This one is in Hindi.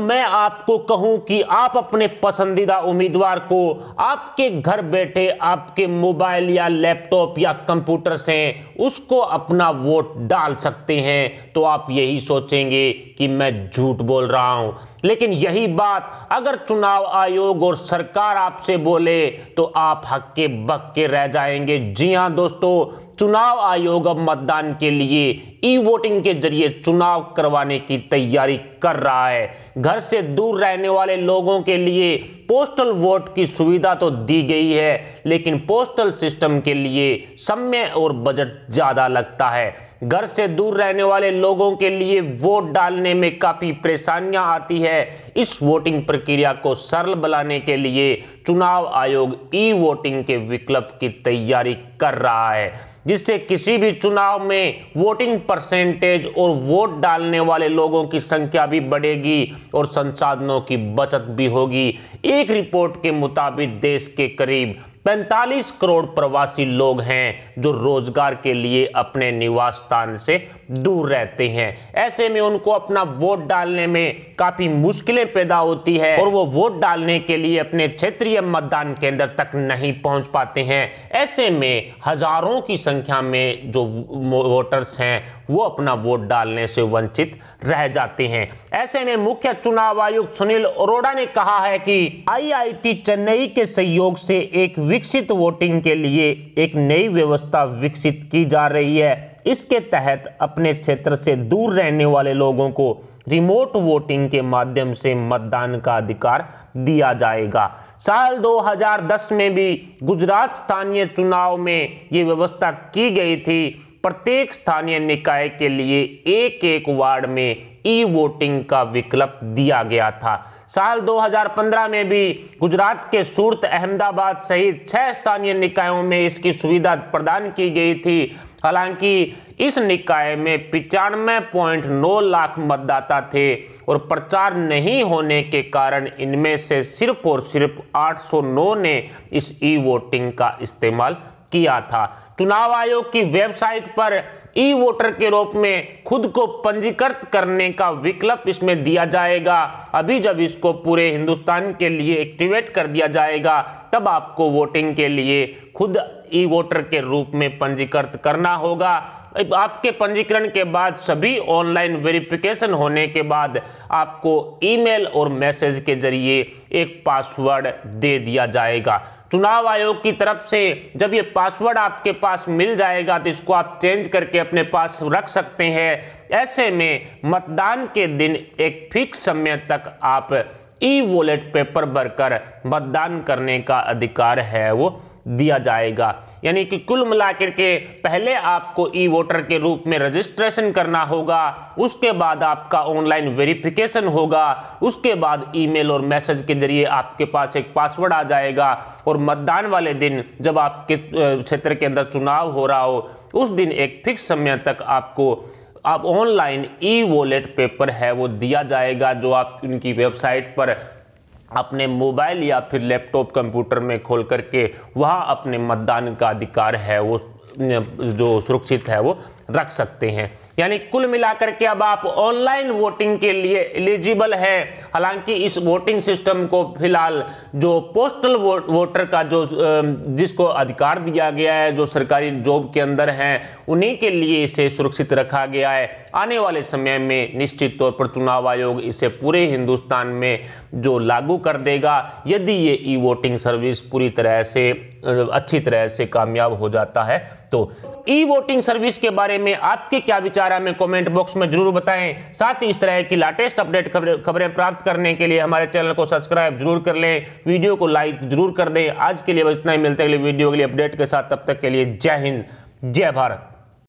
मैं आपको कहूं कि आप अपने पसंदीदा उम्मीदवार को आपके घर बैठे आपके मोबाइल या लैपटॉप या कंप्यूटर से उसको अपना वोट डाल सकते हैं तो आप यही सोचेंगे कि मैं झूठ बोल रहा हूं। लेकिन यही बात अगर चुनाव आयोग और सरकार आपसे बोले तो आप हक्के बक्के रह जाएंगे। जी हां दोस्तों, चुनाव आयोग अब मतदान के लिए ई वोटिंग के जरिए चुनाव करवाने की तैयारी कर रहा है। घर से दूर रहने वाले लोगों के लिए पोस्टल वोट की सुविधा तो दी गई है, लेकिन पोस्टल सिस्टम के लिए समय और बजट ज्यादा लगता है। घर से दूर रहने वाले लोगों के लिए वोट डालने में काफी परेशानियां आती है। इस वोटिंग प्रक्रिया को सरल बनाने के लिए चुनाव आयोग ई वोटिंग के विकल्प की तैयारी कर रहा है, जिससे किसी भी चुनाव में वोटिंग परसेंटेज और वोट डालने वाले लोगों की संख्या भी बढ़ेगी और संसाधनों की बचत भी होगी। एक रिपोर्ट के मुताबिक देश के करीब 45 करोड़ प्रवासी लोग हैं जो रोजगार के लिए अपने निवास स्थान से दूर रहते हैं। ऐसे में उनको अपना वोट डालने में काफी मुश्किलें पैदा होती है और वो वोट डालने के लिए अपने क्षेत्रीय मतदान केंद्र तक नहीं पहुंच पाते हैं। ऐसे में हजारों की संख्या में जो वोटर्स हैं वो अपना वोट डालने से वंचित रह जाते हैं। ऐसे में मुख्य चुनाव आयुक्त सुनील अरोड़ा ने कहा है कि आईआईटी चेन्नई के सहयोग से एक विकसित वोटिंग के लिए एक नई व्यवस्था विकसित की जा रही है। इसके तहत अपने क्षेत्र से दूर रहने वाले लोगों को रिमोट वोटिंग के माध्यम से मतदान का अधिकार दिया जाएगा। साल 2010 में भी गुजरात स्थानीय चुनाव में ये व्यवस्था की गई थी। प्रत्येक स्थानीय निकाय के लिए एक वार्ड में ई वोटिंग का विकल्प दिया गया था। साल 2015 में भी गुजरात के सूरत, अहमदाबाद सहित 6 स्थानीय निकायों में इसकी सुविधा प्रदान की गई थी। हालांकि इस निकाय में 95.9 लाख मतदाता थे और प्रचार नहीं होने के कारण इनमें से सिर्फ और सिर्फ 809 ने इस ई वोटिंग का इस्तेमाल किया था। चुनाव आयोग की वेबसाइट पर ई वोटर के रूप में खुद को पंजीकृत करने का विकल्प इसमें दिया जाएगा। अभी जब इसको पूरे हिंदुस्तान के लिए एक्टिवेट कर दिया जाएगा तब आपको वोटिंग के लिए खुद ई वोटर के रूप में पंजीकृत करना होगा। आपके पंजीकरण के बाद सभी ऑनलाइन वेरिफिकेशन होने के बाद आपको ईमेल और मैसेज के जरिए एक पासवर्ड दे दिया जाएगा। चुनाव आयोग की तरफ से जब ये पासवर्ड आपके पास मिल जाएगा तो इसको आप चेंज करके अपने पास रख सकते हैं। ऐसे में मतदान के दिन एक फिक्स समय तक आप ई वॉलेट पेपर भरकर मतदान करने का अधिकार है वो दिया जाएगा। यानी कि कुल मिलाकर के पहले आपको ई वोटर के रूप में रजिस्ट्रेशन करना होगा, उसके बाद आपका ऑनलाइन वेरिफिकेशन होगा, उसके बाद ईमेल और मैसेज के जरिए आपके पास एक पासवर्ड आ जाएगा और मतदान वाले दिन जब आपके क्षेत्र के अंदर चुनाव हो रहा हो उस दिन एक फिक्स समय तक आपको ऑनलाइन ई वॉलेट पेपर है वो दिया जाएगा, जो आप उनकी वेबसाइट पर अपने मोबाइल या फिर लैपटॉप कंप्यूटर में खोल करके वहाँ अपने मतदान का अधिकार है वो जो सुरक्षित है वो रख सकते हैं। यानी कुल मिलाकर के अब आप ऑनलाइन वोटिंग के लिए एलिजिबल है। हालांकि इस वोटिंग सिस्टम को फिलहाल जो पोस्टल वोटर का जो जिसको अधिकार दिया गया है, जो सरकारी जॉब के अंदर हैं, उन्हीं के लिए इसे सुरक्षित रखा गया है। आने वाले समय में निश्चित तौर पर चुनाव आयोग इसे पूरे हिंदुस्तान में जो लागू कर देगा, यदि ये ई वोटिंग सर्विस पूरी तरह से अच्छी तरह से कामयाब हो जाता है तो। ई वोटिंग सर्विस के बारे में आपके क्या विचार है हमें कमेंट बॉक्स में जरूर बताएं। साथ ही इस तरह की लेटेस्ट अपडेट खबरें प्राप्त करने के लिए हमारे चैनल को सब्सक्राइब जरूर कर लें, वीडियो को लाइक जरूर कर दें। आज के लिए बस इतना ही, मिलते हैं अगले वीडियो के लिए अपडेट के साथ। तब तक के लिए जय हिंद, जय भारत।